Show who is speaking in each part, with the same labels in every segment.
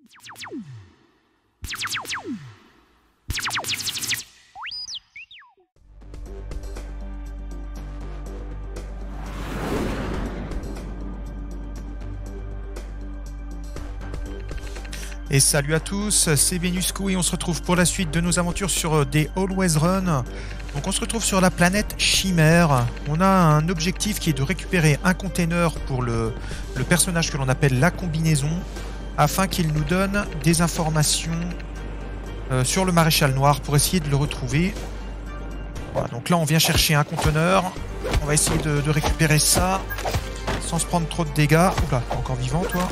Speaker 1: Et salut à tous, c'est Venusco et on se retrouve pour la suite de nos aventures sur des Always Run. Donc on se retrouve sur la planète Chimère. On a un objectif qui est de récupérer un container pour le personnage que l'on appelle la combinaison, afin qu'il nous donne des informations sur le maréchal noir pour essayer de le retrouver. Voilà, donc là on vient chercher un conteneur. On va essayer de récupérer ça sans se prendre trop de dégâts. Oula, t'es encore vivant toi?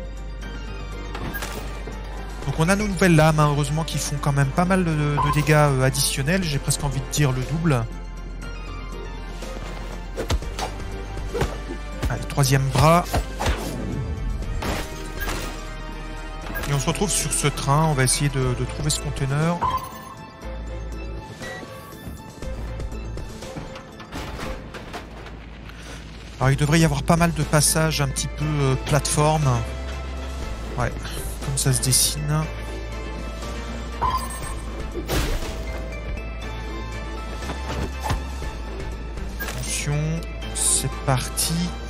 Speaker 1: Donc on a nos nouvelles lames, hein, heureusement, qui font quand même pas mal de dégâts additionnels. J'ai presque envie de dire le double. Allez, troisième bras. Et on se retrouve sur ce train. On va essayer de trouver ce conteneur. Alors il devrait y avoir pas mal de passages un petit peu plateforme. Ouais. Comme ça se dessine. Attention, c'est parti.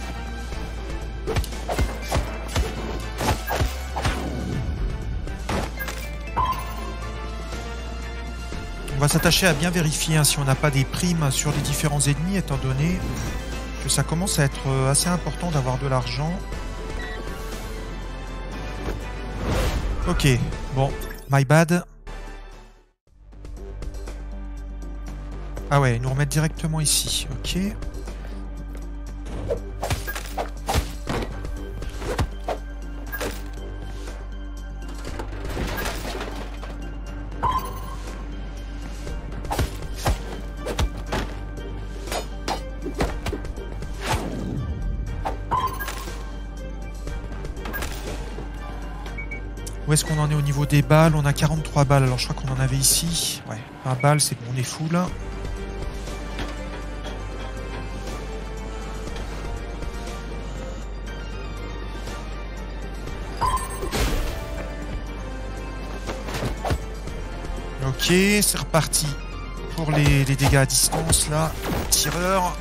Speaker 1: On va s'attacher à bien vérifier si on n'a pas des primes sur les différents ennemis, étant donné que ça commence à être assez important d'avoir de l'argent. Ok, bon, my bad. Ah ouais, ils nous remettent directement ici, ok. Où est-ce qu'on en est au niveau des balles? On a 43 balles, alors je crois qu'on en avait ici. Ouais, 20 balles, c'est bon, on est full. Ok, c'est reparti pour les dégâts à distance, là. Tireur.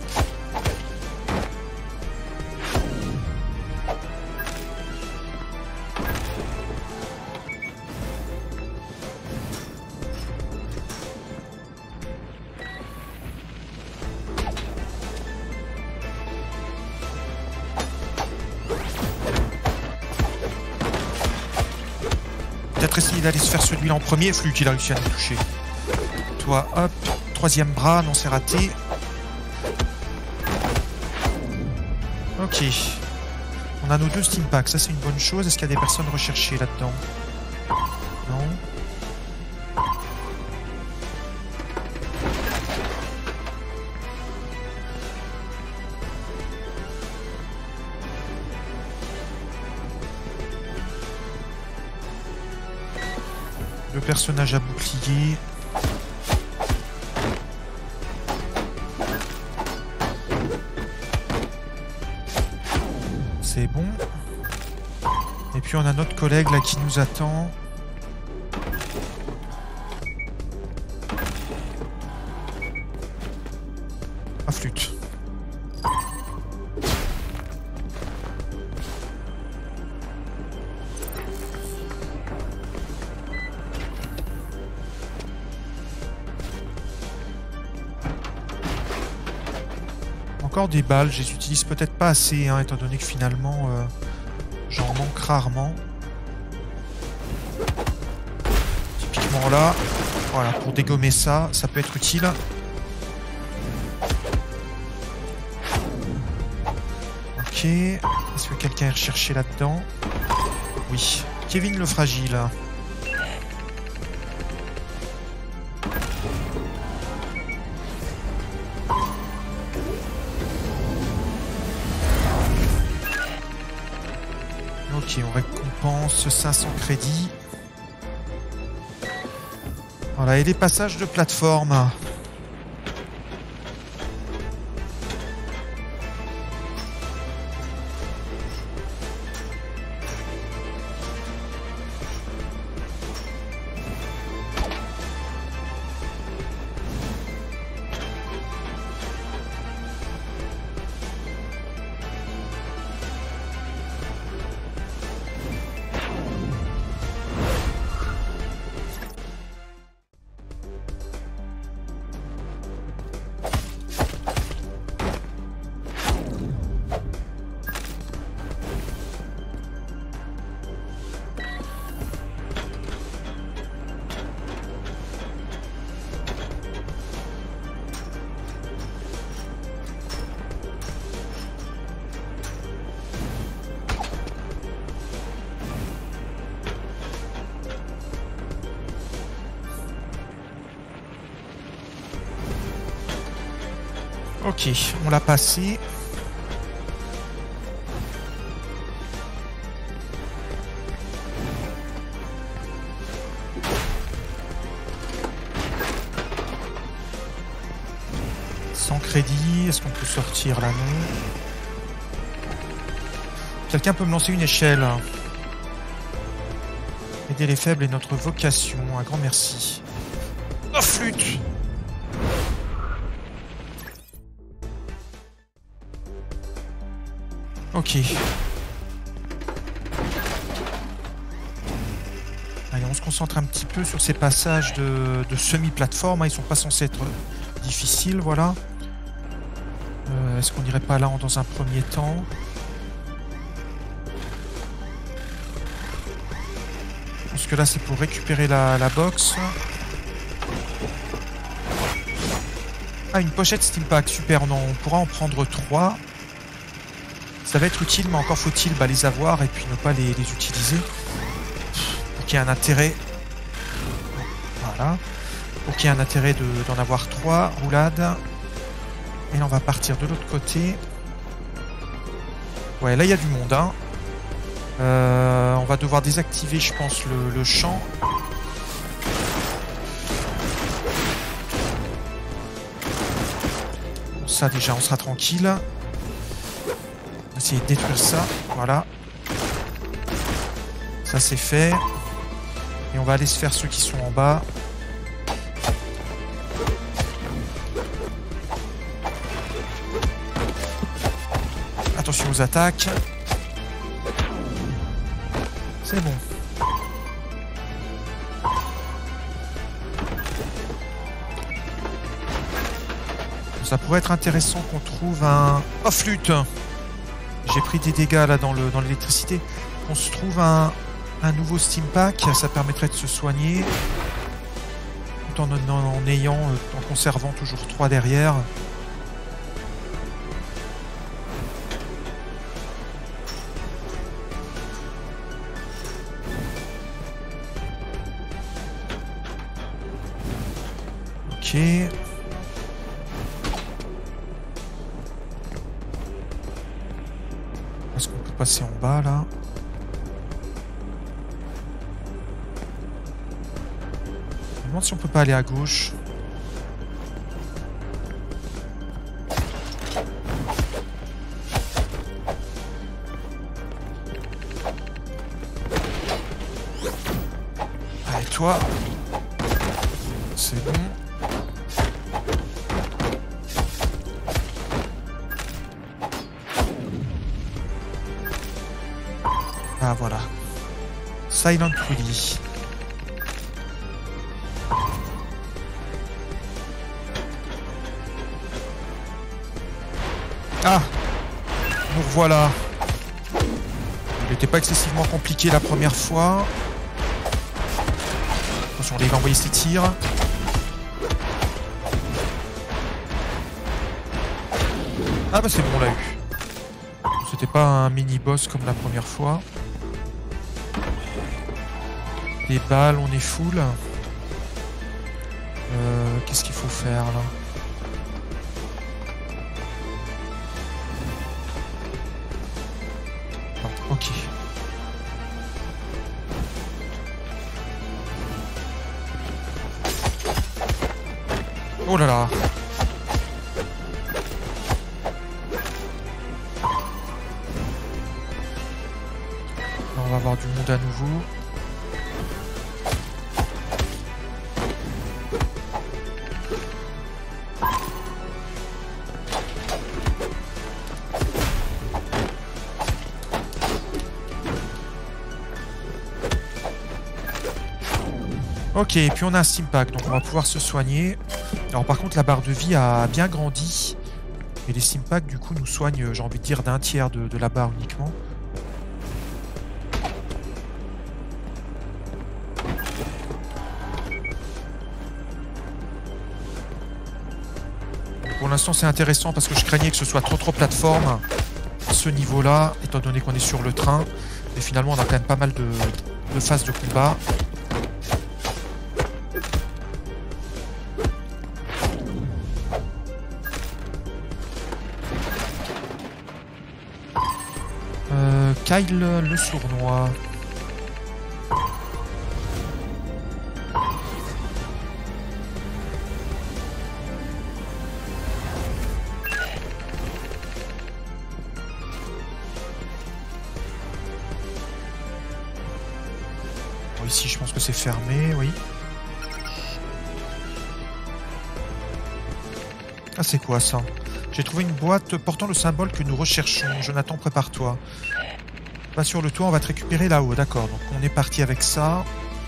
Speaker 1: Peut-être essayer d'aller se faire celui-là en premier. Flûte, il a réussi à nous toucher. Toi, hop. Troisième bras, non, c'est raté. Ok. On a nos deux steam packs, ça c'est une bonne chose. Est-ce qu'il y a des personnes recherchées là-dedans? Non. Le personnage à bouclier. C'est bon. Et puis on a notre collègue là qui nous attend. Ah, flûte. Encore des balles, je les utilise peut-être pas assez, hein, étant donné que finalement j'en manque rarement. Typiquement là, voilà, pour dégommer ça, ça peut être utile. Ok, est-ce que quelqu'un est recherché là-dedans? Oui, Kevin le fragile. Ok, on récompense 500 crédits. Voilà, et les passages de plateforme. Ok, on l'a passé. Sans crédit, est-ce qu'on peut sortir là? Non. Quelqu'un peut me lancer une échelle? Aider les faibles est notre vocation. Un grand merci. Oh, flûte! Ok. Allez, on se concentre un petit peu sur ces passages de semi-plateforme. Ils sont pas censés être difficiles, voilà. Est-ce qu'on n'irait pas là dans un premier temps? Parce que là, c'est pour récupérer la box. Ah, une pochette Steampack, super. On pourra en prendre 3. Ça va être utile, mais encore faut-il les avoir et puis ne pas les utiliser. Pour qu'il y ait un intérêt. Voilà. Pour qu'il y ait un intérêt d'en avoir 3. Roulade. Et là, on va partir de l'autre côté. Ouais, là, il y a du monde, hein. On va devoir désactiver, je pense, le champ. Bon, ça, déjà, on sera tranquille. On va essayer de détruire ça. Voilà. Ça, c'est fait. Et on va aller se faire ceux qui sont en bas. Attention aux attaques. C'est bon. Ça pourrait être intéressant qu'on trouve un... Oh, flûte! J'ai pris des dégâts là dans l'électricité. On se trouve un nouveau Steampack. Ça permettrait de se soigner. Tout en conservant toujours 3 derrière. Ok. Est-ce qu'on peut passer en bas là? Je me demande si on peut pas aller à gauche. Allez, toi. C'est bon. Ah, voilà. Silent Willy. Ah! Nous revoilà. Il n'était pas excessivement compliqué la première fois. Attention, il va envoyer ses tirs. Ah bah c'est bon, on l'a eu. C'était pas un mini-boss comme la première fois. Des balles, on est full. Qu'est-ce qu'il faut faire là? Non, ok. Oh là là. Là, on va avoir du monde à nouveau. Ok, et puis on a un Steampack, donc on va pouvoir se soigner. Alors par contre, la barre de vie a bien grandi. Et les Steampacks, du coup, nous soignent, j'ai envie de dire, d'un tiers de la barre uniquement. Pour l'instant, c'est intéressant parce que je craignais que ce soit trop plateforme à ce niveau-là, étant donné qu'on est sur le train. Mais finalement, on a quand même pas mal de phases de combat. Kyle le sournois. Bon, ici, je pense que c'est fermé, oui. Ah, c'est quoi ça? J'ai trouvé une boîte portant le symbole que nous recherchons. Jonathan, prépare-toi. Pas sur le toit, on va te récupérer là-haut. D'accord, donc on est parti avec ça.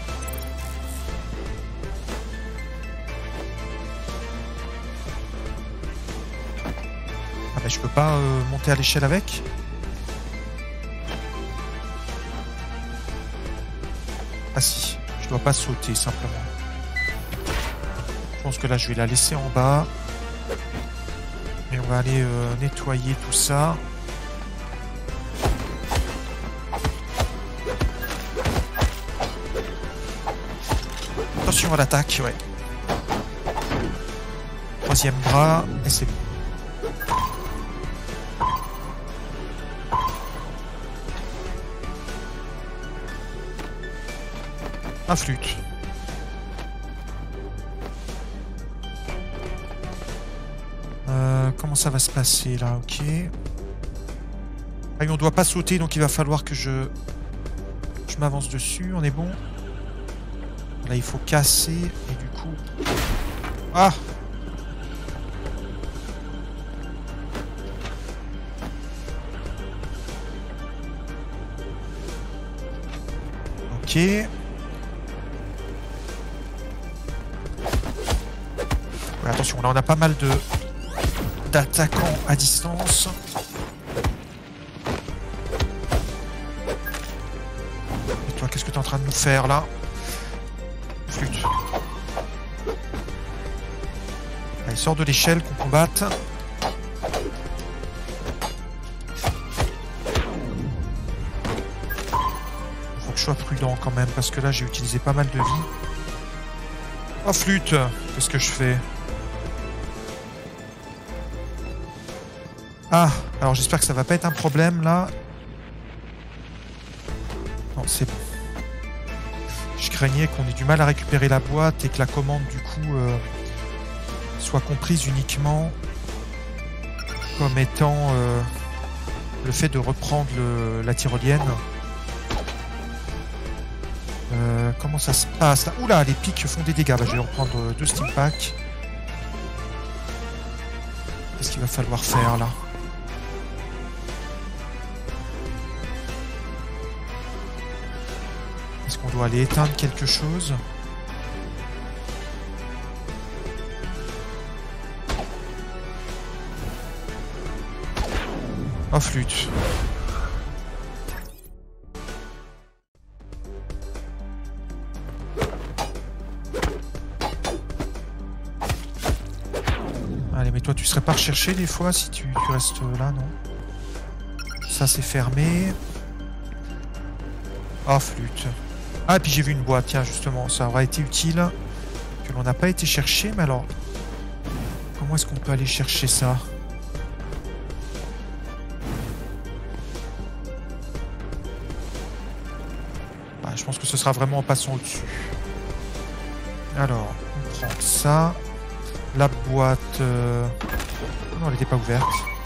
Speaker 1: Ah bah je peux pas monter à l'échelle avec. Ah si, je dois pas sauter simplement. Je pense que là je vais la laisser en bas. Et on va aller nettoyer tout ça. Attention à l'attaque, ouais. Troisième bras, et c'est bon. Un flûte. Comment ça va se passer là? Ok. Ah, on doit pas sauter, donc il va falloir que je m'avance dessus. On est bon. Là, il faut casser et du coup. Ah! Ok. Ouais, attention, là on a pas mal d'attaquants à distance. Et toi, qu'est-ce que tu es en train de nous faire là? Flûte. Allez, sors de l'échelle qu'on combatte. Faut que je sois prudent quand même, parce que là j'ai utilisé pas mal de vie. Oh flûte! Qu'est-ce que je fais? Ah, alors j'espère que ça va pas être un problème là. Non, c'est bon. Je craignais qu'on ait du mal à récupérer la boîte et que la commande du coup soit comprise uniquement comme étant le fait de reprendre la tyrolienne. Comment ça se passe là? Oula, les pics font des dégâts. Bah, je vais reprendre 2 steam packs. Qu'est-ce qu'il va falloir faire là? Est-ce qu'on doit aller éteindre quelque chose? Oh flûte. Allez, mais toi tu serais pas recherché des fois si tu restes là, non? Ça c'est fermé. Oh flûte. Ah, et puis j'ai vu une boîte, tiens, justement, ça aurait été utile, que l'on n'a pas été chercher, mais alors, comment est-ce qu'on peut aller chercher ça? Ah, je pense que ce sera vraiment en passant au-dessus. Alors, on prend ça, la boîte... Non, elle n'était pas ouverte.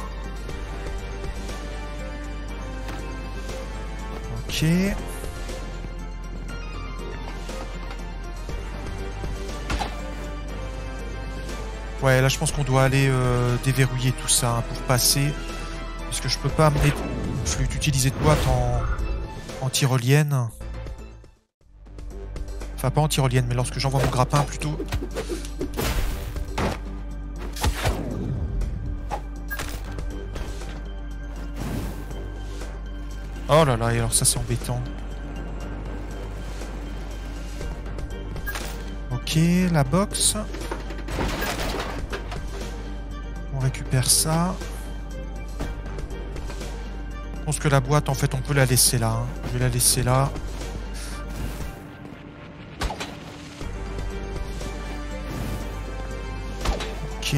Speaker 1: Ok... Ouais, là je pense qu'on doit aller déverrouiller tout ça hein, pour passer. Parce que je peux pas amener flûte, utiliser de boîte en tyrolienne. Enfin, pas en tyrolienne, mais lorsque j'envoie mon grappin plutôt. Oh là là, et alors ça c'est embêtant. Ok, la box. On récupère ça. Je pense que la boîte, en fait, on peut la laisser là. Hein. Je vais la laisser là. Ok.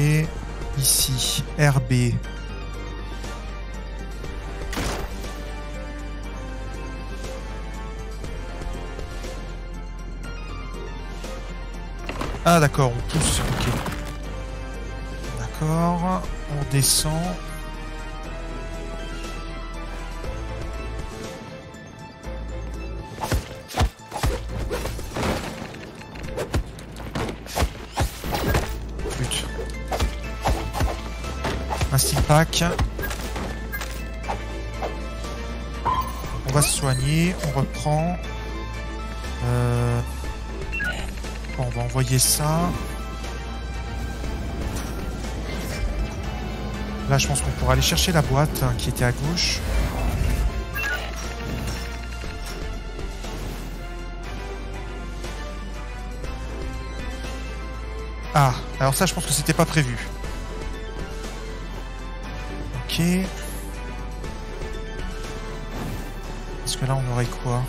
Speaker 1: Ici, RB. Ah d'accord, on pousse, ok. D'accord, on descend. Flûte. Un steel pack. On va se soigner, on reprend. Bon, on va envoyer ça. Là, je pense qu'on pourra aller chercher la boîte hein, qui était à gauche. Ah, alors ça, je pense que c'était pas prévu. Ok. Parce que là, on aurait quoi?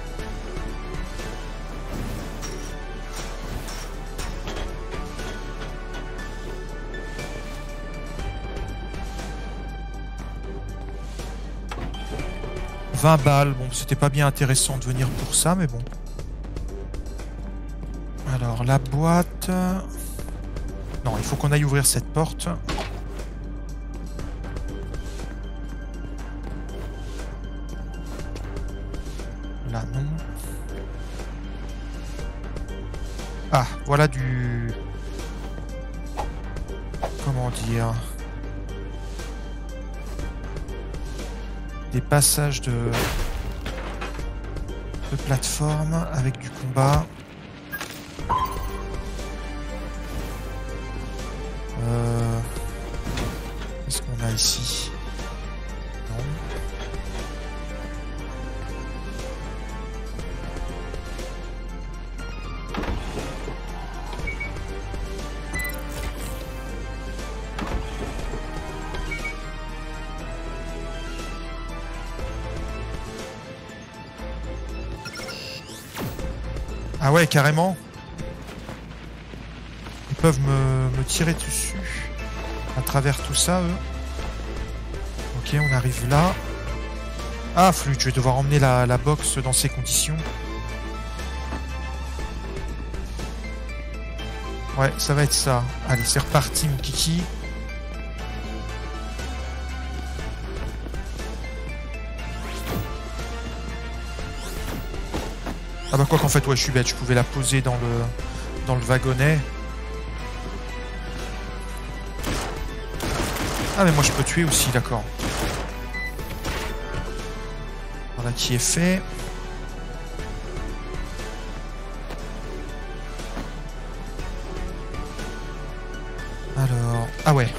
Speaker 1: « 20 balles. Bon, c'était pas bien intéressant de venir pour ça, mais bon. Alors, la boîte... Non, il faut qu'on aille ouvrir cette porte. Là, non. Ah, voilà du... Comment dire... Des passages de plateforme avec du combat. Qu'est-ce qu'on a ici? Non. Ah ouais, carrément. Ils peuvent me tirer dessus à travers tout ça, eux. Ok, on arrive là. Ah, flûte, je vais devoir emmener la box dans ces conditions. Ouais, ça va être ça. Allez, c'est reparti, mon kiki. Ah bah quoi qu'en fait, ouais, je suis bête. Je pouvais la poser dans le wagonnet. Ah mais moi je peux tuer aussi, d'accord. Voilà qui est fait. Alors... Ah ouais.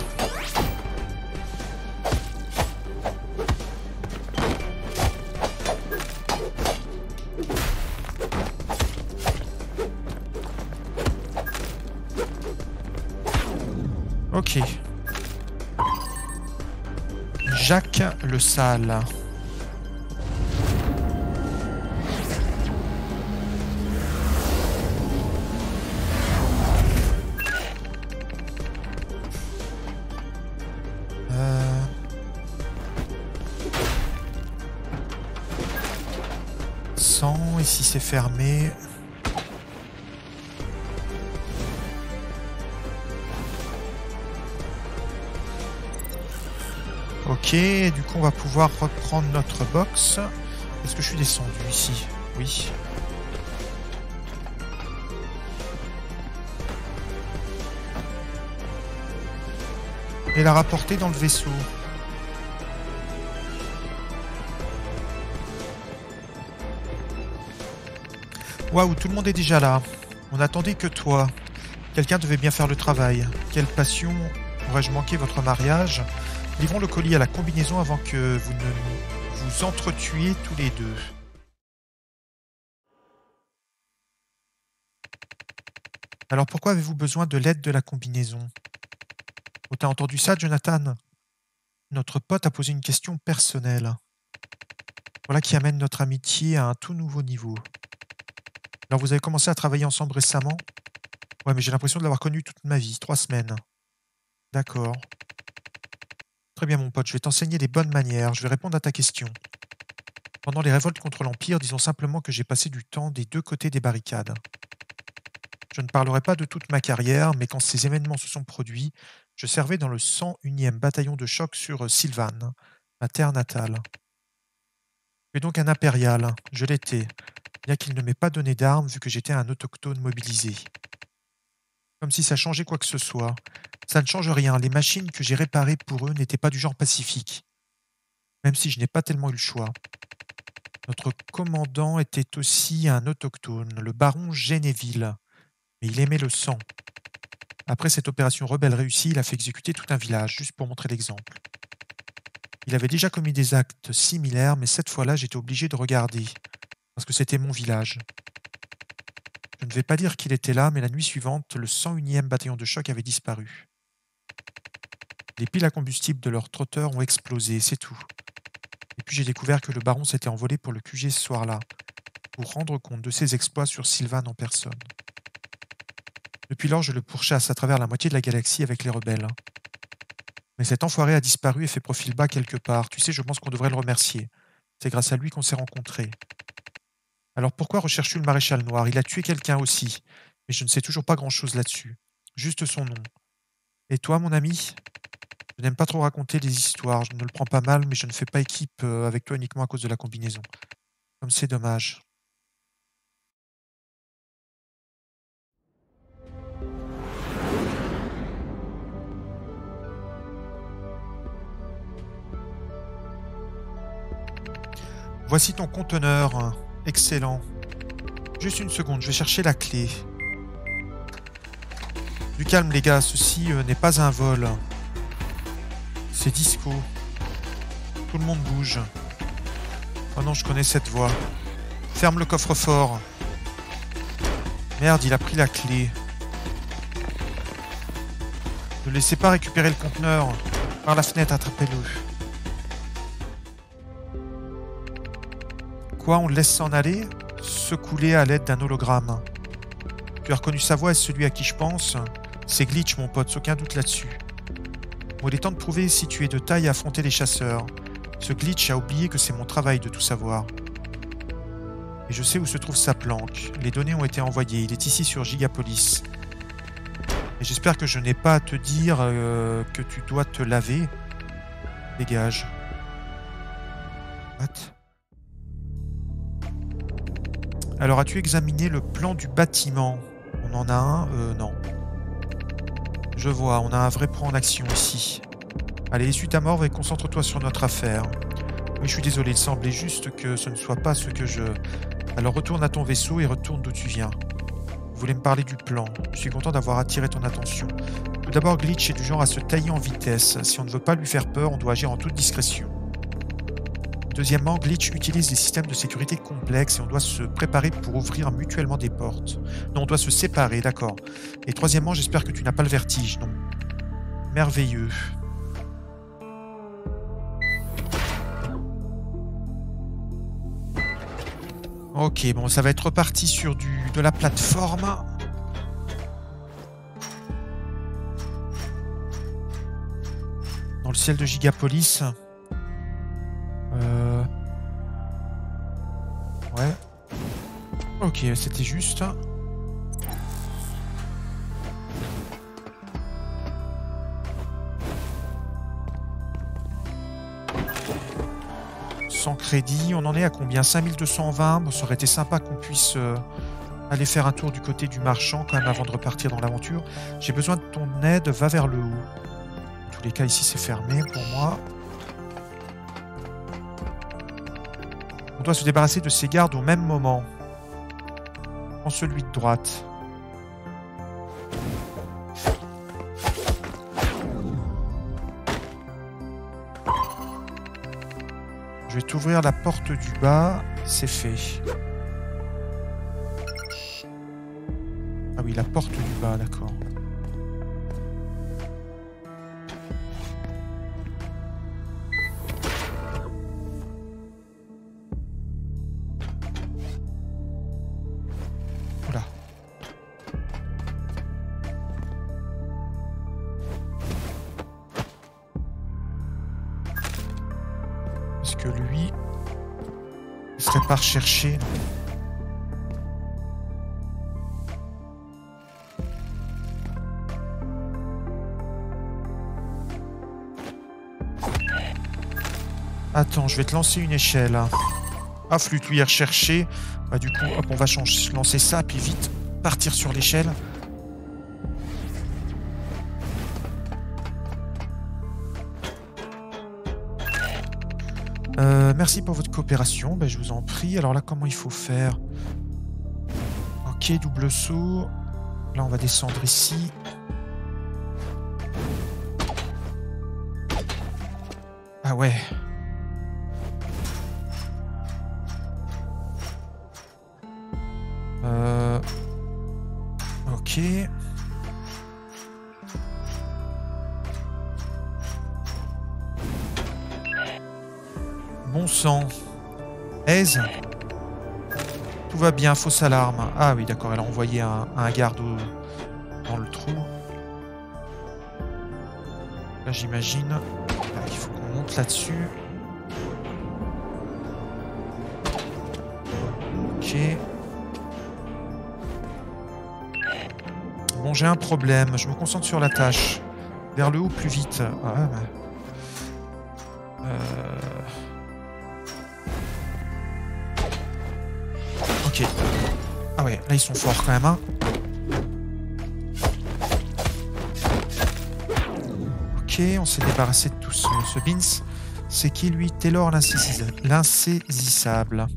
Speaker 1: Ok. Jacques le Sale. Ici c'est fermé. Ok, du coup on va pouvoir reprendre notre box. Est-ce que je suis descendu ici? Oui. Et la rapporter dans le vaisseau. Waouh, tout le monde est déjà là. On n'attendait que toi. Quelqu'un devait bien faire le travail. Quelle passion. Aurais-je manqué votre mariage? Livrons le colis à la combinaison avant que vous ne vous entretuiez tous les deux. Alors pourquoi avez-vous besoin de l'aide de la combinaison? Oh, t'as entendu ça, Jonathan? Notre pote a posé une question personnelle. Voilà qui amène notre amitié à un tout nouveau niveau. Alors vous avez commencé à travailler ensemble récemment? Ouais, mais j'ai l'impression de l'avoir connu toute ma vie, 3 semaines. D'accord. Très bien mon pote, je vais t'enseigner les bonnes manières, je vais répondre à ta question. Pendant les révoltes contre l'Empire, disons simplement que j'ai passé du temps des 2 côtés des barricades. Je suis d'accord. Très bien mon pote, je vais t'enseigner les bonnes manières, je vais répondre à ta question. Pendant les révoltes contre l'Empire, disons simplement que j'ai passé du temps des 2 côtés des barricades. Je suis d'accord. Très bien mon pote, je vais t'enseigner les bonnes manières, je vais répondre à ta question. Pendant les révoltes contre l'Empire, disons simplement que j'ai passé du temps des 2 côtés des barricades. Je ne parlerai pas de toute ma carrière, mais quand ces événements se sont produits, je servais dans le 101e bataillon de choc sur Sylvan, ma terre natale. Je suis donc un impérial, je l'étais, bien qu'il ne m'ait pas donné d'armes vu que j'étais un autochtone mobilisé. Comme si ça changeait quoi que ce soit. Ça ne change rien, les machines que j'ai réparées pour eux n'étaient pas du genre pacifique. Même si je n'ai pas tellement eu le choix. Notre commandant était aussi un autochtone, le baron Genéville, mais il aimait le sang. Après cette opération rebelle réussie, il a fait exécuter tout un village, juste pour montrer l'exemple. Il avait déjà commis des actes similaires, mais cette fois-là, j'étais obligé de regarder, parce que c'était mon village. Je ne vais pas dire qu'il était là, mais la nuit suivante, le 101e bataillon de choc avait disparu. Les piles à combustible de leurs trotteurs ont explosé, c'est tout. Et puis j'ai découvert que le baron s'était envolé pour le QG ce soir-là, pour rendre compte de ses exploits sur Sylvan en personne. Depuis lors, je le pourchasse à travers la moitié de la galaxie avec les rebelles. Mais cet enfoiré a disparu et fait profil bas quelque part. Tu sais, je pense qu'on devrait le remercier. C'est grâce à lui qu'on s'est rencontrés. Alors pourquoi recherches-tu le maréchal noir? Il a tué quelqu'un aussi, mais je ne sais toujours pas grand-chose là-dessus. Juste son nom. Et toi, mon ami? Je n'aime pas trop raconter des histoires, je ne le prends pas mal, mais je ne fais pas équipe avec toi uniquement à cause de la combinaison. Comme c'est dommage. Voici ton conteneur. Excellent. Juste une seconde, je vais chercher la clé. Du calme, les gars, ceci n'est pas un vol. C'est disco. Tout le monde bouge. Oh non, je connais cette voix. Ferme le coffre-fort. Merde, il a pris la clé. Ne laissez pas récupérer le conteneur. Par la fenêtre, attrapez-le. Quoi, on le laisse s'en aller? Se couler à l'aide d'un hologramme. Tu as reconnu sa voix et celui à qui je pense? C'est Glitch, mon pote, aucun doute là-dessus. Bon, il est temps de prouver si tu es de taille à affronter les chasseurs. Ce Glitch a oublié que c'est mon travail de tout savoir. Et je sais où se trouve sa planque. Les données ont été envoyées. Il est ici sur Gigapolis. Et j'espère que je n'ai pas à te dire que tu dois te laver. Dégage. What? Alors, as-tu examiné le plan du bâtiment? On en a un? Non. Je vois, on a un vrai plan en action ici. Allez, essuie ta mort et concentre-toi sur notre affaire. Oui, je suis désolé, il semblait juste que ce ne soit pas ce que je... Alors retourne à ton vaisseau et retourne d'où tu viens. Vous voulez me parler du plan. Je suis content d'avoir attiré ton attention. Tout d'abord, Glitch est du genre à se tailler en vitesse. Si on ne veut pas lui faire peur, on doit agir en toute discrétion. Deuxièmement, Glitch utilise des systèmes de sécurité complexes et on doit se préparer pour ouvrir mutuellement des portes. Non, on doit se séparer, d'accord. Et troisièmement, j'espère que tu n'as pas le vertige, non. Merveilleux. Ok, bon, ça va être reparti sur de la plateforme. Dans le ciel de Gigapolis. Ouais. Ok, c'était juste. Sans crédit, on en est à combien? 5220. Bon, ça aurait été sympa qu'on puisse aller faire un tour du côté du marchand quand même avant de repartir dans l'aventure. J'ai besoin de ton aide, va vers le haut. Dans tous les cas, ici c'est fermé pour moi. On doit se débarrasser de ces gardes au même moment. Prends celui de droite. Je vais t'ouvrir la porte du bas. C'est fait. Ah oui, la porte du bas, d'accord. Oula. Est-ce que lui... il serait pas recherché? Attends, je vais te lancer une échelle. Ah, flûte, lui est recherché. Bah, du coup, hop, on va lancer ça, puis vite partir sur l'échelle. Merci pour votre coopération. Ben, je vous en prie. Alors là, comment il faut faire? Ok, double saut. Là, on va descendre ici. Ah ouais. Ok. Bon sang. Aise. Tout va bien, fausse alarme. Ah oui, d'accord, elle a envoyé un garde dans le trou. Là, j'imagine qu'il faut qu'on monte là-dessus. Ok. Bon, j'ai un problème. Je me concentre sur la tâche. Vers le haut plus vite. Ah, bah. Ok. Ah ouais, là ils sont forts quand même. Hein. Ok, on s'est débarrassé de tout ce Beans. C'est qui lui? Taylor l'insaisissable.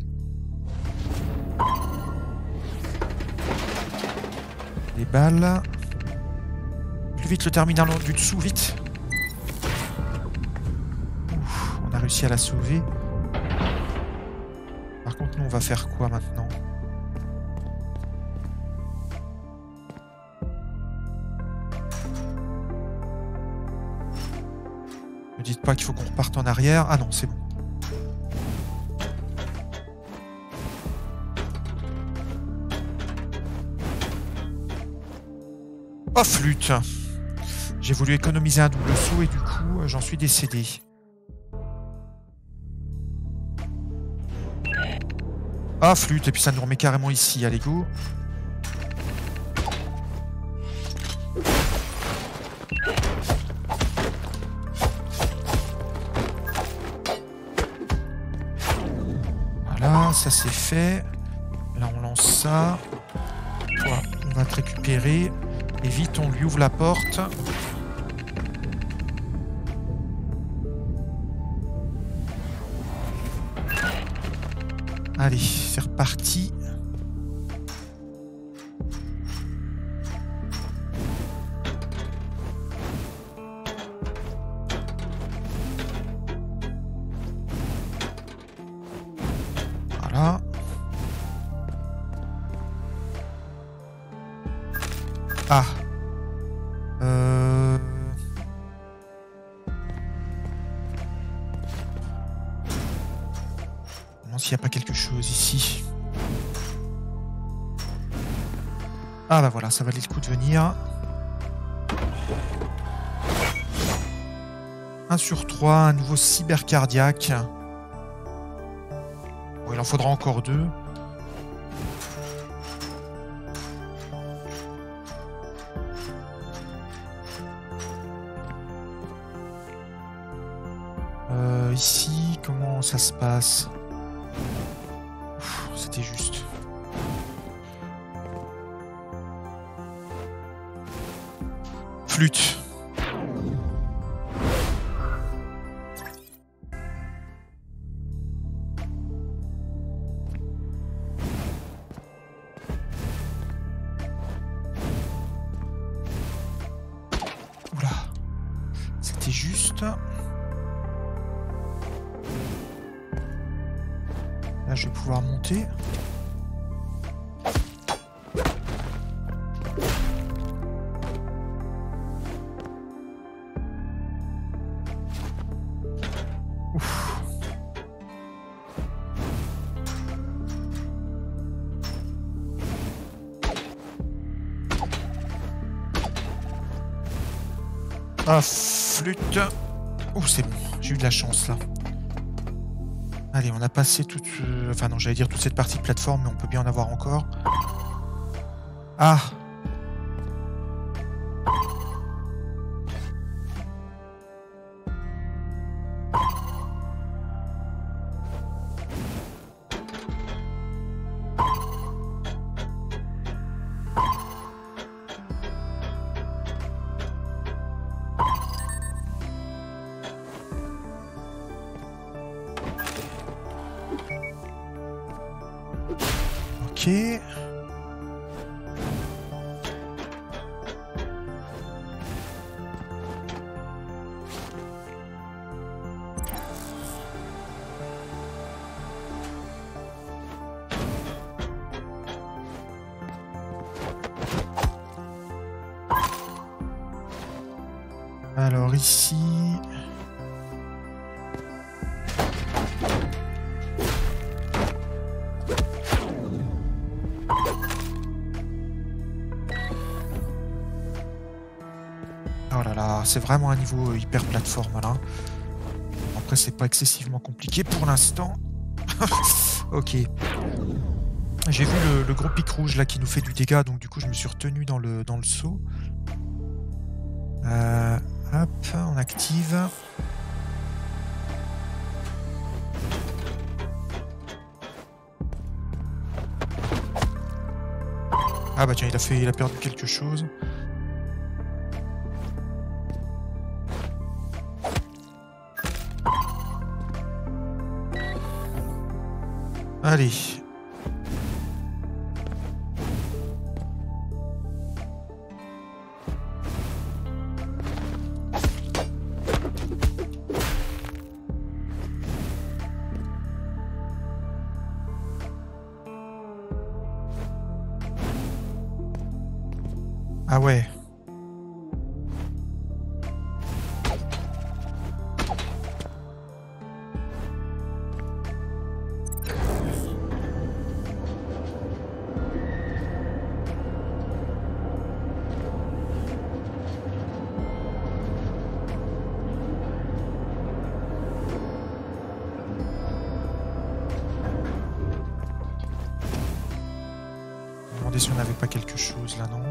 Speaker 1: Des balles. Plus vite le terminal du dessous, vite. Ouf, on a réussi à la sauver. Par contre, nous, on va faire quoi maintenant? Ne dites pas qu'il faut qu'on reparte en arrière. Ah non, c'est bon. Oh, flûte! J'ai voulu économiser un double saut et du coup, j'en suis décédé. Ah, flûte! Et puis ça nous remet carrément ici. Allez, go! Voilà, ça c'est fait. Là, on lance ça. Toi, on va te récupérer. Et vite, on lui ouvre la porte. Allez, c'est reparti. Voilà. Ah. S'il n'y a pas quelque chose ici. Ah bah voilà, ça valait le coup de venir. 1 sur 3, un nouveau cybercardiaque. Bon, il en faudra encore 2. Ici, comment ça se passe? C'était juste. Flûte. Oula. C'était juste. Là, je vais pouvoir monter. Ouf. Ah, flûte. Oh, c'est bon. J'ai eu de la chance, là. Allez, on a passé toute... Enfin non, j'allais dire toute cette partie de plateforme, mais on peut bien en avoir encore. Ah! Ok. Alors ici... Oh là là, c'est vraiment un niveau hyper plateforme là. Après c'est pas excessivement compliqué pour l'instant. Ok. J'ai vu le gros pic rouge là qui nous fait du dégât, donc du coup je me suis retenu dans le saut. Hop, on active. Ah bah tiens, il a perdu quelque chose. Allez. Ah ouais. Si on n'avait pas quelque chose là, non?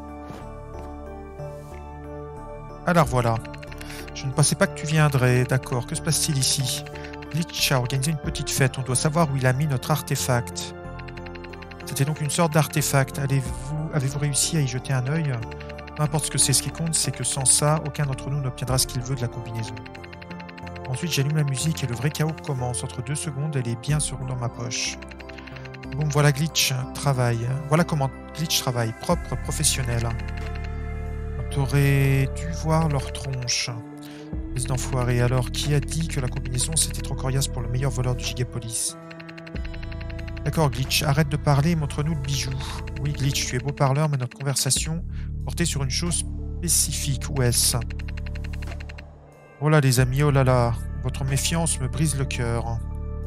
Speaker 1: Alors voilà. Je ne pensais pas que tu viendrais. D'accord. Que se passe-t-il ici? Glitch a organisé une petite fête. On doit savoir où il a mis notre artefact. C'était donc une sorte d'artefact. Avez-vous réussi à y jeter un œil? Peu importe ce que c'est. Ce qui compte, c'est que sans ça, aucun d'entre nous n'obtiendra ce qu'il veut de la combinaison. Ensuite, j'allume la musique et le vrai chaos commence. Entre 2 secondes, elle est bien seront dans ma poche. Bon, voilà Glitch travaille. Voilà comment Glitch travaille. Propre, professionnel. On t'aurait dû voir leur tronche. Les d'enfoirés. Alors, qui a dit que la combinaison c'était trop coriace pour le meilleur voleur du Gigapolis? D'accord, Glitch. Arrête de parler et montre-nous le bijou. Oui, Glitch, tu es beau parleur, mais notre conversation portait sur une chose spécifique. Où est-ce? Oh là, les amis, oh là là. Votre méfiance me brise le cœur.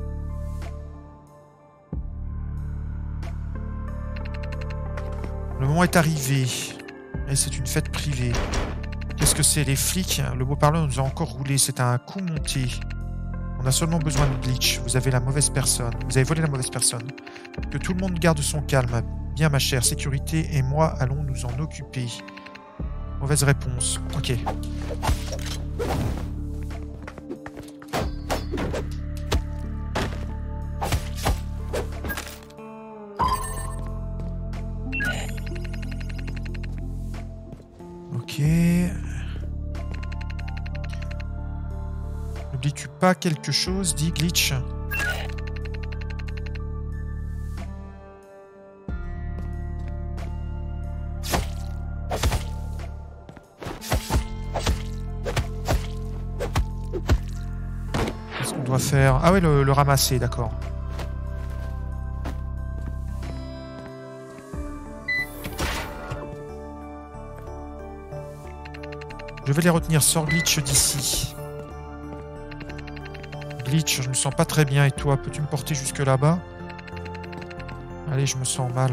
Speaker 1: Le moment est arrivé. Et c'est une fête privée. Qu'est-ce que c'est? Les flics? Le beau parleur nous a encore roulé. C'est un coup monté. On a seulement besoin de Glitch. Vous avez la mauvaise personne. Vous avez volé la mauvaise personne. Que tout le monde garde son calme. Bien, ma chère. Sécurité et moi allons nous en occuper. Mauvaise réponse. Ok. Ok. N'oublies-tu pas quelque chose, dit Glitch? Qu'est-ce qu'on doit faire? Ah oui, le ramasser, d'accord. Je vais les retenir. Sors Glitch d'ici. Glitch, je me sens pas très bien. Et toi, peux-tu me porter jusque là-bas? Allez, je me sens mal.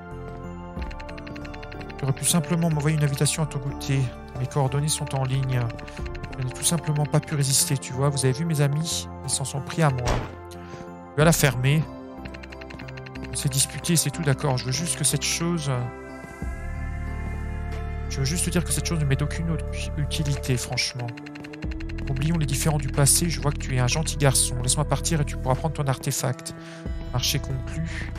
Speaker 1: Tu aurais pu simplement m'envoyer une invitation à ton goûter. Mes coordonnées sont en ligne. Je n'ai tout simplement pas pu résister, tu vois. Vous avez vu mes amis? Ils s'en sont pris à moi. Je vais la fermer. On s'est disputé, c'est tout, d'accord. Je veux juste que cette chose... Je veux juste te dire que cette chose ne m'est d'aucune utilité, franchement. Oublions les différends du passé, je vois que tu es un gentil garçon. Laisse-moi partir et tu pourras prendre ton artefact. Marché conclu.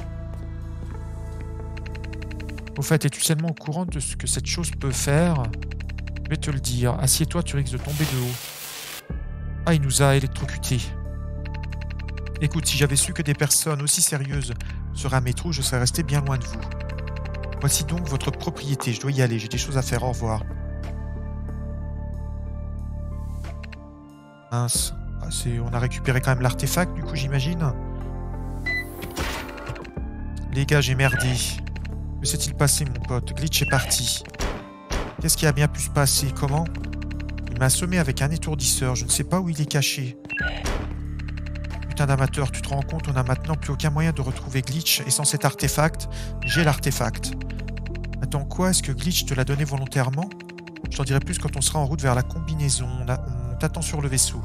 Speaker 1: Au fait, es-tu seulement au courant de ce que cette chose peut faire? Je vais te le dire. Assieds-toi, tu risques de tomber de haut. Ah, il nous a électrocutés. Écoute, si j'avais su que des personnes aussi sérieuses serait un métro, je serais resté bien loin de vous. Voici donc votre propriété. Je dois y aller. J'ai des choses à faire. Au revoir. Mince. Ah, on a récupéré quand même l'artefact, du coup, j'imagine. Les gars, j'ai merdé. Que s'est-il passé, mon pote? Glitch est parti. Qu'est-ce qui a bien pu se passer? Comment? Il m'a assommé avec un étourdisseur. Je ne sais pas où il est caché. Putain d'amateur, tu te rends compte, on n'a maintenant plus aucun moyen de retrouver Glitch. Et sans cet artefact, j'ai l'artefact. Attends, quoi? Est-ce que Glitch te l'a donné volontairement? Je t'en dirai plus quand on sera en route vers la combinaison. On t'attend sur le vaisseau.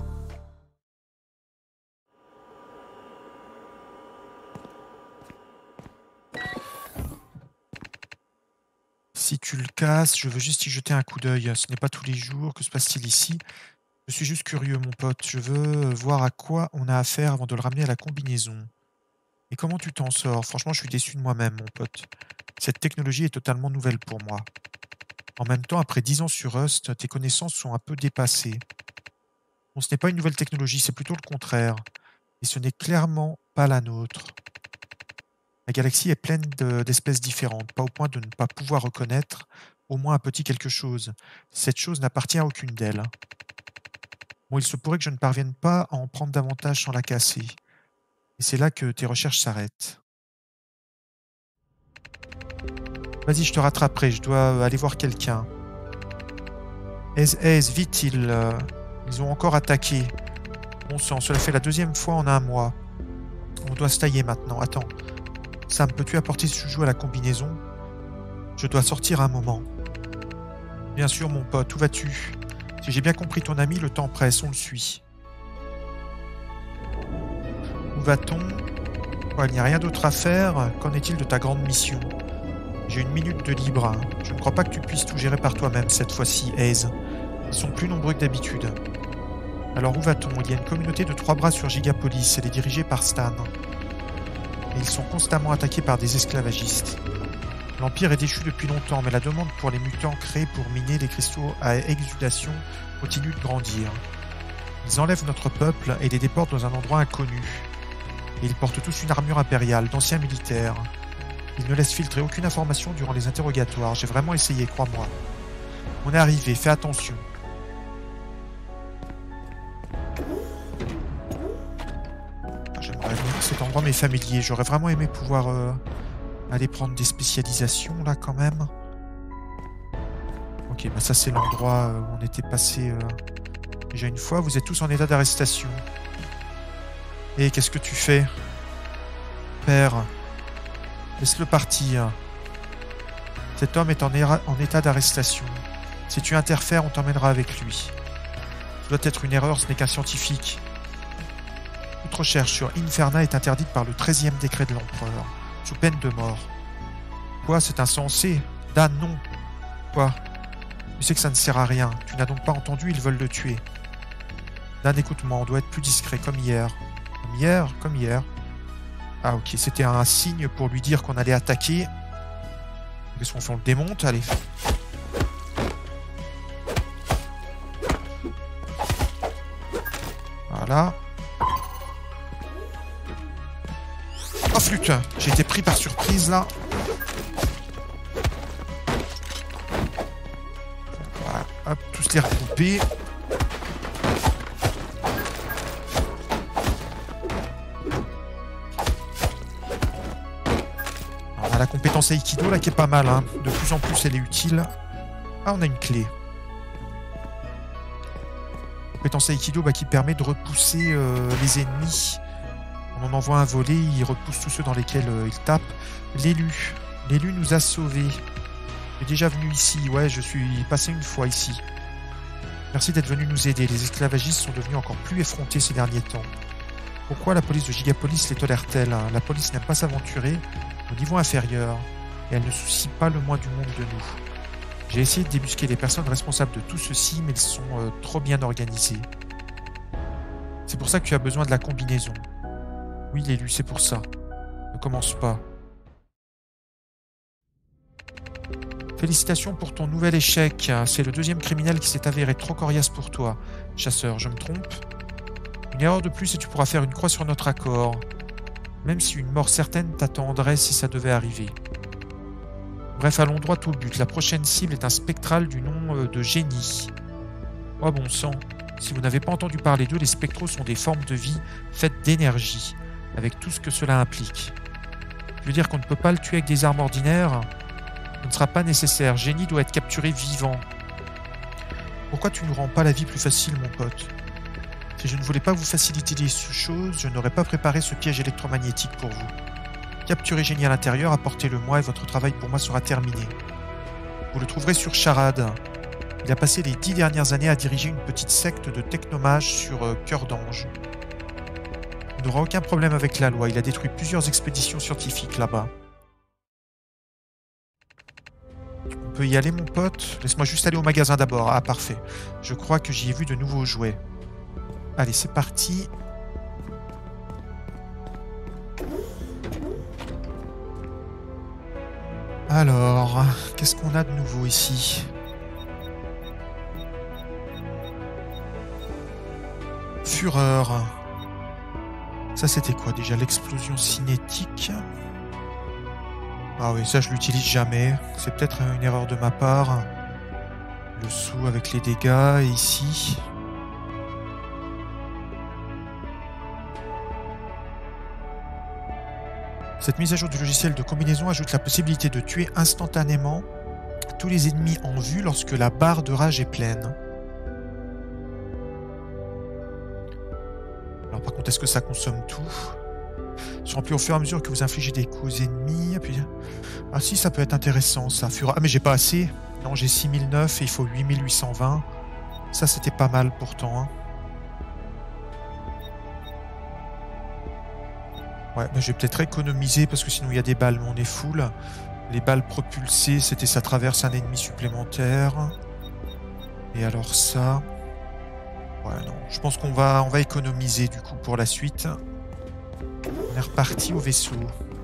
Speaker 1: Si tu le casses, je veux juste y jeter un coup d'œil. Ce n'est pas tous les jours. Que se passe-t-il ici? Je suis juste curieux, mon pote. Je veux voir à quoi on a affaire avant de le ramener à la combinaison. Et comment tu t'en sors? Franchement, je suis déçu de moi-même, mon pote. Cette technologie est totalement nouvelle pour moi. En même temps, après 10 ans sur Rust, tes connaissances sont un peu dépassées. Bon, ce n'est pas une nouvelle technologie, c'est plutôt le contraire. Et ce n'est clairement pas la nôtre. La galaxie est pleine d'espèces différentes, pas au point de ne pas pouvoir reconnaître au moins un petit quelque chose. Cette chose n'appartient à aucune d'elles. Bon, il se pourrait que je ne parvienne pas à en prendre davantage sans la casser. Et c'est là que tes recherches s'arrêtent. Vas-y, je te rattraperai, je dois aller voir quelqu'un. Vite, ils ont encore attaqué. Bon sang, cela fait la deuxième fois en un mois. On doit se tailler maintenant. Attends. Sam, peux-tu apporter ce joujou à la combinaison? Je dois sortir un moment. Bien sûr, mon pote, où vas-tu? Si j'ai bien compris ton ami, le temps presse, on le suit. Où va-t-on? Il n'y a rien d'autre à faire. Qu'en est-il de ta grande mission? J'ai une minute de libre. Je ne crois pas que tu puisses tout gérer par toi-même cette fois-ci, Aze. Ils sont plus nombreux que d'habitude. Alors où va-t-on? Il y a une communauté de 3 bras sur Gigapolis. Elle est dirigée par Stan. Et ils sont constamment attaqués par des esclavagistes. L'Empire est déchu depuis longtemps, mais la demande pour les mutants créés pour miner les cristaux à exudation continue de grandir. Ils enlèvent notre peuple et les déportent dans un endroit inconnu. Et ils portent tous une armure impériale, d'anciens militaires. Ils ne laissent filtrer aucune information durant les interrogatoires. J'ai vraiment essayé, crois-moi. On est arrivé, fais attention. J'aimerais bien que cet endroit m'est familier. J'aurais vraiment aimé pouvoir aller prendre des spécialisations, là, quand même. Ok, bah ça, c'est l'endroit où on était passé déjà une fois. Vous êtes tous en état d'arrestation. Et qu'est-ce que tu fais? Père, laisse-le partir. Cet homme est en état d'arrestation. Si tu interfères, on t'emmènera avec lui. Ce doit être une erreur, ce n'est qu'un scientifique. Toute recherche sur Inferna est interdite par le 13e décret de l'Empereur, sous peine de mort. Quoi, c'est insensé? Dan, non. Quoi? Tu sais que ça ne sert à rien. Tu n'as donc pas entendu, ils veulent le tuer. Dan, écoute-moi, on doit être plus discret, comme hier. Comme hier? Comme hier. Ah ok, c'était un signe pour lui dire qu'on allait attaquer. Qu'est-ce qu'on fait? On le démonte? Allez. Voilà. Oh flûte! J'ai été pris par surprise là. Voilà. Hop, tous les regrouper. On a la compétence Aikido là qui est pas mal, hein. De plus en plus elle est utile. Ah, on a une clé. Compétence Aikido qui permet de repousser les ennemis. On en envoie un volet, il repousse tous ceux dans lesquels il tape. L'élu. L'élu nous a sauvés. Je suis déjà venu ici. Ouais, je suis passé une fois ici. Merci d'être venu nous aider. Les esclavagistes sont devenus encore plus effrontés ces derniers temps. Pourquoi la police de Gigapolis les tolère-t-elle? La police n'aime pas s'aventurer au niveau inférieur. Et elle ne soucie pas le moins du monde de nous. J'ai essayé de débusquer les personnes responsables de tout ceci, mais ils sont trop bien organisés. C'est pour ça que tu as besoin de la combinaison. Oui, l'élu, c'est pour ça. Ne commence pas. Félicitations pour ton nouvel échec. C'est le 2e criminel qui s'est avéré trop coriace pour toi. Chasseur, je me trompe? Une erreur de plus et tu pourras faire une croix sur notre accord. Même si une mort certaine t'attendrait si ça devait arriver. Bref, allons droit au but. La prochaine cible est un spectral du nom de génie. Oh bon sang. Si vous n'avez pas entendu parler d'eux, les spectraux sont des formes de vie faites d'énergie, avec tout ce que cela implique. Je veux dire qu'on ne peut pas le tuer avec des armes ordinaires. Ce ne sera pas nécessaire. Génie doit être capturé vivant. Pourquoi tu ne rends pas la vie plus facile, mon pote? Si je ne voulais pas vous faciliter les choses, je n'aurais pas préparé ce piège électromagnétique pour vous. Capturez Génie à l'intérieur, apportez-le-moi et votre travail pour moi sera terminé. Vous le trouverez sur Charade. Il a passé les 10 dernières années à diriger une petite secte de technomages sur Cœur d'Ange. Il n'aura aucun problème avec la loi, il a détruit plusieurs expéditions scientifiques là-bas. On peut y aller, mon pote? Laisse-moi juste aller au magasin d'abord. Ah, parfait. Je crois que j'y ai vu de nouveaux jouets. Allez, c'est parti. Alors, qu'est-ce qu'on a de nouveau ici? Fureur. Ça, c'était quoi déjà? L'explosion cinétique. Ah oui, ça, je l'utilise jamais. C'est peut-être une erreur de ma part. Le sou avec les dégâts, et ici... Cette mise à jour du logiciel de combinaison ajoute la possibilité de tuer instantanément tous les ennemis en vue lorsque la barre de rage est pleine. Alors par contre, est-ce que ça consomme tout? Se remplit au fur et à mesure que vous infligez des coups aux ennemis. Puis... Ah si, ça peut être intéressant ça. Ah mais j'ai pas assez. Non, j'ai 6009 et il faut 8820. Ça c'était pas mal pourtant. Hein. Ouais, mais je vais peut-être économiser parce que sinon il y a des balles, mais on est full. Les balles propulsées, c'était ça traverse un ennemi supplémentaire. Et alors ça... Ouais, non. Je pense qu'on va économiser du coup pour la suite. On est reparti au vaisseau.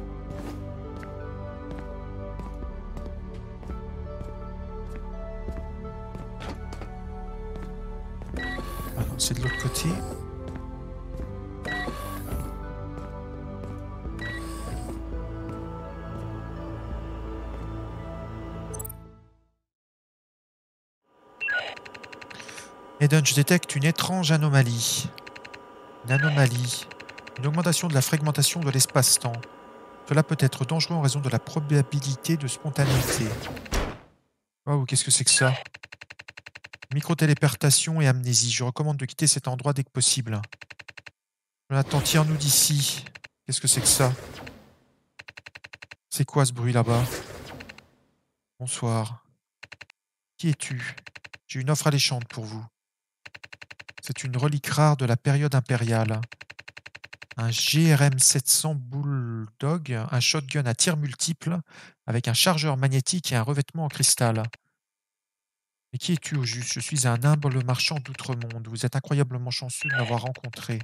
Speaker 1: Ah non, c'est de l'autre côté. Eden, je détecte une étrange anomalie. Une anomalie. Une augmentation de la fragmentation de l'espace-temps. Cela peut être dangereux en raison de la probabilité de spontanéité. Oh, qu'est-ce que c'est que ça? Microtéléportation et amnésie. Je recommande de quitter cet endroit dès que possible. Jonathan, tire-nous d'ici. Qu'est-ce que c'est que ça? C'est quoi ce bruit là-bas? Bonsoir. Qui es-tu? J'ai une offre alléchante pour vous. C'est une relique rare de la période impériale. Un GRM 700 Bulldog, un shotgun à tir multiple avec un chargeur magnétique et un revêtement en cristal. Mais qui es-tu au juste? Je suis un humble marchand d'outre-monde. Vous êtes incroyablement chanceux de m'avoir rencontré.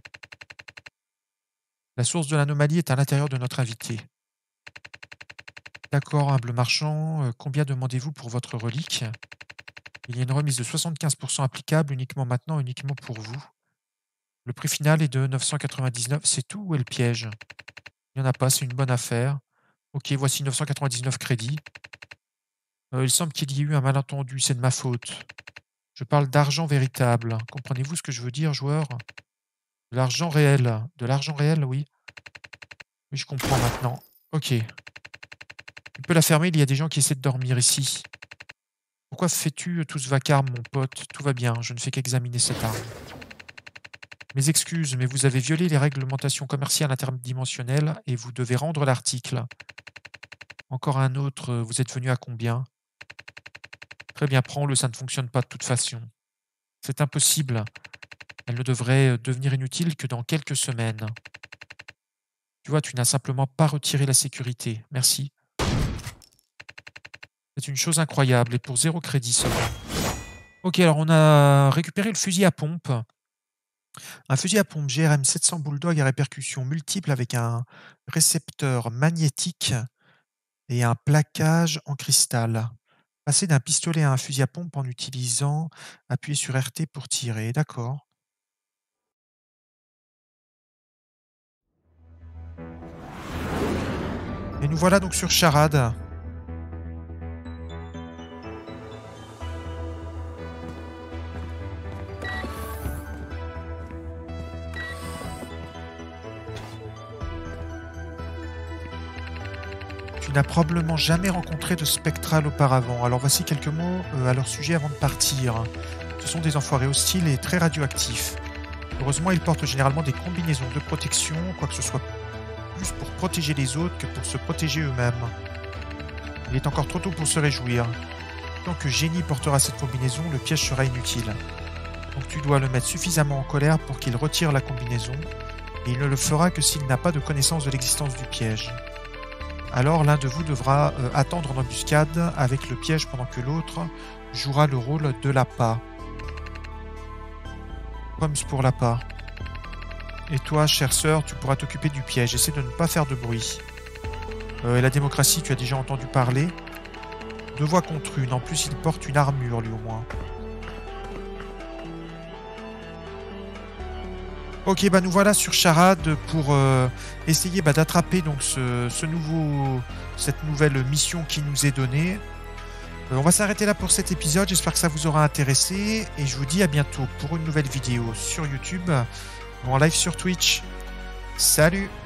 Speaker 1: La source de l'anomalie est à l'intérieur de notre invité. D'accord, humble marchand. Combien demandez-vous pour votre relique? Il y a une remise de 75% applicable uniquement maintenant, uniquement pour vous. Le prix final est de 999. C'est tout ou est le piège? Il n'y en a pas, c'est une bonne affaire. Ok, voici 999 crédits. Il semble qu'il y ait eu un malentendu, c'est de ma faute. Je parle d'argent véritable. Comprenez-vous ce que je veux dire, joueur? De l'argent réel. De l'argent réel, oui. Oui, je comprends maintenant. Ok. Tu peux la fermer, il y a des gens qui essaient de dormir ici. Pourquoi fais-tu tout ce vacarme, mon pote? Tout va bien, je ne fais qu'examiner cette arme. Mes excuses, mais vous avez violé les réglementations commerciales interdimensionnelles et vous devez rendre l'article. Encore un autre, vous êtes venu à combien? Très bien, prends-le, ça ne fonctionne pas de toute façon. C'est impossible. Elle ne devrait devenir inutile que dans quelques semaines. Tu vois, tu n'as simplement pas retiré la sécurité. Merci. C'est une chose incroyable et pour 0 crédit seulement. Ok, alors on a récupéré le fusil à pompe. Un fusil à pompe GRM 700 Bulldog à répercussions multiples avec un récepteur magnétique et un plaquage en cristal. Passer d'un pistolet à un fusil à pompe en utilisant appuyer sur RT pour tirer. D'accord. Et nous voilà donc sur Charade. Tu n'as probablement jamais rencontré de Spectral auparavant. Alors voici quelques mots à leur sujet avant de partir. Ce sont des enfoirés hostiles et très radioactifs. Heureusement, ils portent généralement des combinaisons de protection, quoique ce soit plus pour protéger les autres que pour se protéger eux-mêmes. Il est encore trop tôt pour se réjouir. Tant que Jenny portera cette combinaison, le piège sera inutile. Donc tu dois le mettre suffisamment en colère pour qu'il retire la combinaison, et il ne le fera que s'il n'a pas de connaissance de l'existence du piège. Alors l'un de vous devra attendre en embuscade avec le piège pendant que l'autre jouera le rôle de l'appât. Comme pour l'appât. Et toi, chère sœur, tu pourras t'occuper du piège. Essaie de ne pas faire de bruit. La démocratie, tu as déjà entendu parler. 2 voix contre 1. En plus, il porte une armure, lui, au moins. Ok, bah nous voilà sur Charade pour essayer d'attraper donc cette nouvelle mission qui nous est donnée. On va s'arrêter là pour cet épisode. J'espère que ça vous aura intéressé. Et je vous dis à bientôt pour une nouvelle vidéo sur YouTube ou en live sur Twitch. Salut!